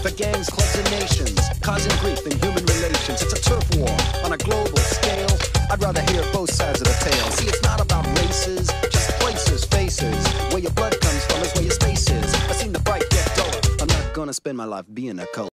for gangs, clubs, and nations, causing grief in human relations. It's a turf war on a global scale. I'd rather hear both sides of the tale. See, it's not about races, just places, faces. Where your blood comes from is where your space is. I've seen the bright get duller. I'm not gonna spend my life being a color.